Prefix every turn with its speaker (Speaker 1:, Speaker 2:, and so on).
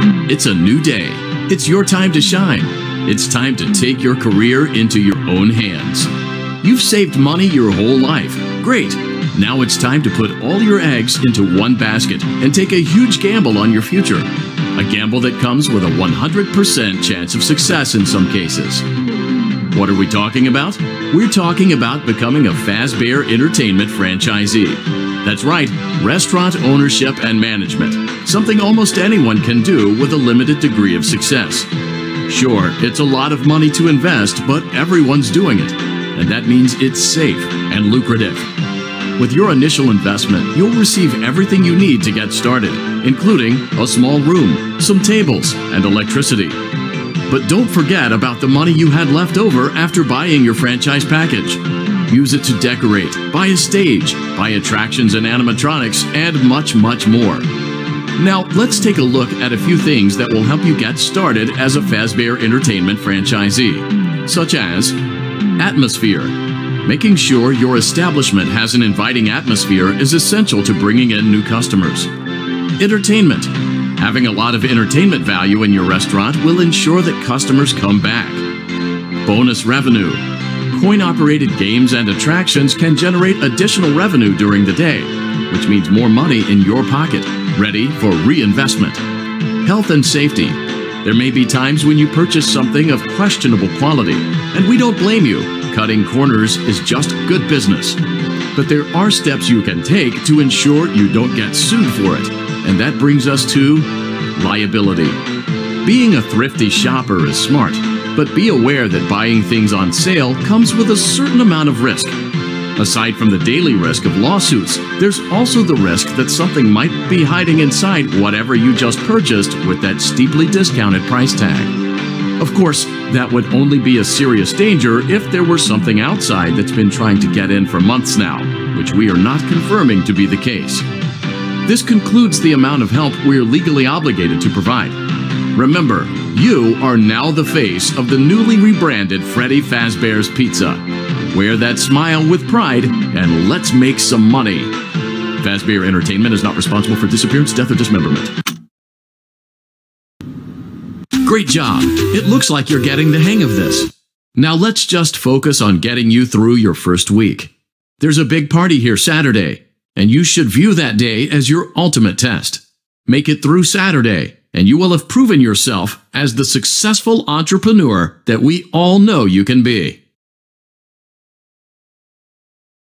Speaker 1: It's a new day. It's your time to shine. It's time to take your career into your own hands. You've saved money your whole life. Great. Now it's time to put all your eggs into one basket and take a huge gamble on your future. A gamble that comes with a 100% chance of success in some cases. What are we talking about? We're talking about becoming a Fazbear Entertainment franchisee. That's right, restaurant ownership and management. Something almost anyone can do with a limited degree of success. Sure, it's a lot of money to invest, but everyone's doing it. And that means it's safe and lucrative. With your initial investment, you'll receive everything you need to get started, including a small room, some tables, and electricity. But don't forget about the money you had left over after buying your franchise package. Use it to decorate, buy a stage, buy attractions and animatronics, and much, much more. Now, let's take a look at a few things that will help you get started as a Fazbear Entertainment franchisee, such as atmosphere. Making sure your establishment has an inviting atmosphere is essential to bringing in new customers. Entertainment. Having a lot of entertainment value in your restaurant will ensure that customers come back. Bonus revenue. Coin-operated games and attractions can generate additional revenue during the day, which means more money in your pocket, ready for reinvestment. Health and safety. There may be times when you purchase something of questionable quality, and we don't blame you. Cutting corners is just good business. But there are steps you can take to ensure you don't get sued for it, and that brings us to liability. Being a thrifty shopper is smart, but be aware that buying things on sale comes with a certain amount of risk. Aside from the daily risk of lawsuits, there's also the risk that something might be hiding inside whatever you just purchased with that steeply discounted price tag. Of course, that would only be a serious danger if there were something outside that's been trying to get in for months now, which we are not confirming to be the case. This concludes the amount of help we're legally obligated to provide. Remember, you are now the face of the newly rebranded Freddy Fazbear's Pizza. Wear that smile with pride, and let's make some money. Fazbear Entertainment is not responsible for disappearance, death, or dismemberment. Great job! It looks like you're getting the hang of this. Now let's just focus on getting you through your first week. There's a big party here Saturday, and you should view that day as your ultimate test. Make it through Saturday, and you will have proven yourself as the successful entrepreneur that we all know you can be.